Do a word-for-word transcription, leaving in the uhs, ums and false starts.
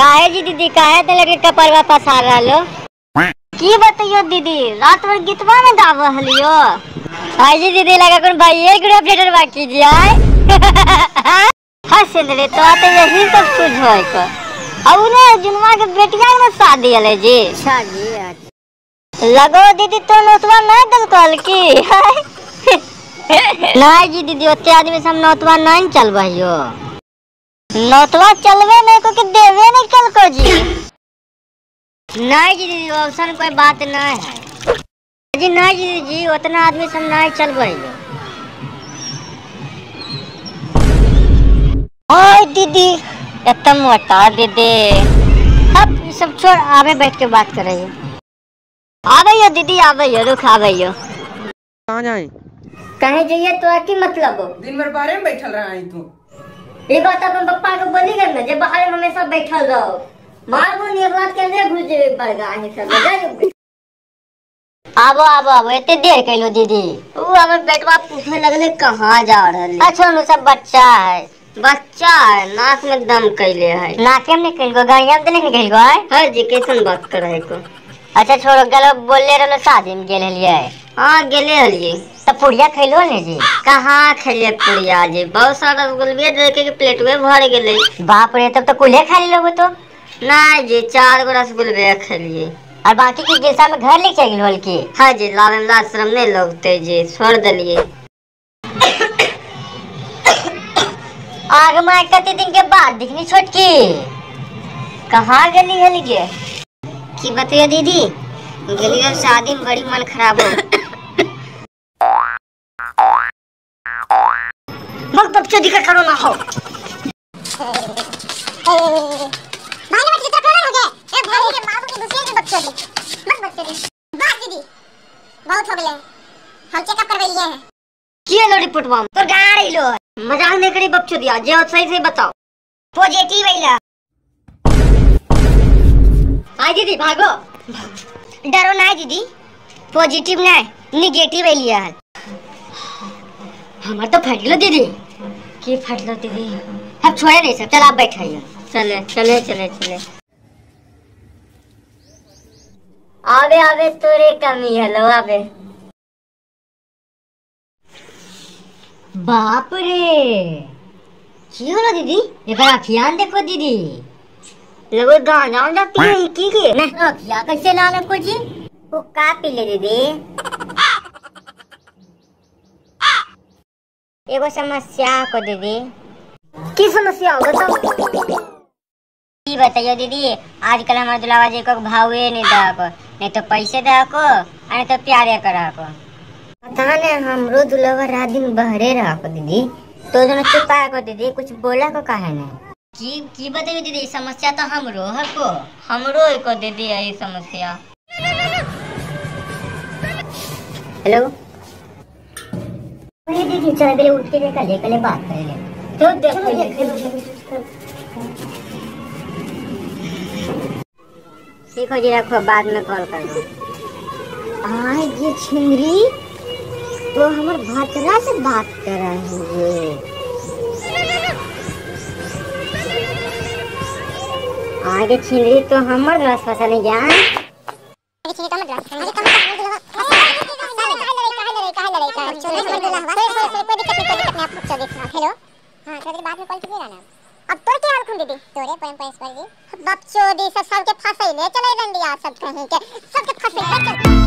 काहे जी दीदी काहे ते लगे कपड़वा पसार रहलो की बताइयो दीदी रात भर गीतवा में गाव हलियो। आई जी दीदी लगा कोन भाई एक ग्रुप लेटर बाकी जी आए हंस रे तो आते यही सब कुछ होय को अब ने जुनवा के बेटिया के शादी हले जी शादी लगो दीदी तो नोतवा नहीं दल कल की नहीं जी दीदी ओते आदमी सब नोतवा नहीं चलबहियो नोतवा चलवे नहीं को कि देवे नहीं कल को जी नहीं जी दीदी ऑप्शन कोई बात नहीं है जी नहीं जी जी उतना आदमी सब नहीं चलबहियो। ओए दीदी इतना मोटा दीदी अब ये सब छोड़ आवे बैठ के बात करिए आवेयो दीदी आवेयो रुक आवेयो कहाँ जाए कहे जाइए तो की मतलब हो दिन भर बारे में बैठल रहा है तू ये बात अपन पप्पा को बोली कर ना जे बाहर में हमेशा बैठल रहो मार को ने बात के अंदर घुस जे पड़ गया है सब जा आबो आबो आबो इतने देर कइलो दीदी वो हमर बेटवा पूछने लगले कहां जा रहल अच्छा नु सब बच्चा है बच्चा है नाक में दम कैले है नाके में निकल गो गाड़िया में नहीं निकल गो है हर जी कैसन बात कर रहे को अच्छा छोड़ो गलो बोलले रहलो शादी में गेल हलिए हां गेले हलिए तब पुड़िया खइलो ने जी कहां खइले पुड़िया जी बहुत सारा गुलबिया देके के प्लेट में भर गेले बाप रे तब तो कुले खा लेलो तो ना जी चार गो रसगुल्ले खइलिए और बाकी की गिलसा में घर ले चल गेल की हां जी लावन लाज शर्म नहीं लगते जी छोड़ दलिए आग में कति दिन के बाद दिखनी छोटकी कहाँ गली हली गे की बताइए दीदी गली शादी में बड़ी मन खराब हो मग बच्चों दिखा करो ना हो भाई मत कितना करो हो गए ए भाई के बाबू के दूसरे के बच्चों दी मत बच्चों दी बात दीदी बहुत हो गए हम चेकअप करवा लिए हैं किए लो रिपोर्ट में तो गाड़ी लो मजाक नहीं करी बच्चों दिया जे सही से बताओ पॉजिटिव आइला आई दीदी भागो डरो ना दीदी पॉजिटिव नहीं नेगेटिव आइलिया है हमार तो फटलो दीदी की फटलो दीदी अब छोड़े नहीं सब चल आप बैठाइए चले चले चले चले आवे आवे तोरे कमी हेलो आवे बाप रे की होला दीदी एकरा अखियान देखो दीदी लगो गाना ना पिए की के ना अखिया कैसे लाने को जी वो का पी ले दीदी एगो समस्या को दीदी की समस्या हो बताओ की बताइए दीदी आजकल हमारे दुलावा जी को भावे नहीं दा को नहीं तो पैसे दा को नहीं तो प्यारे करा को पता नहीं हमरो दुलावा रात दिन बहरे रहा को दीदी तो दोनों चुपा को दीदी कुछ बोला को काहे नहीं की की बताइए दीदी समस्या तो हमरो है को हमरो को दीदी है समस्या हेलो ये दीदी चल गए उठ के देखा ले कले बात कर ले तो देखो देखो जी रखो बाद में कॉल कर दो आए ये छिंगरी तो हमार भतरा से बात कर रहे हैं आगे छिंगरी तो हमार ग्लास फंसा नहीं जान आगे छिंगरी तो हमार ग्लास आगे कम हेलो हाँ थोड़ी बाद में कॉल कीजिएगा ना अब तो क्या हाल दीदी तोरे परम परमेश्वर जी बच्चों दी सब सबके फंसे ले चले डंडिया सब कहीं के सबके फंसे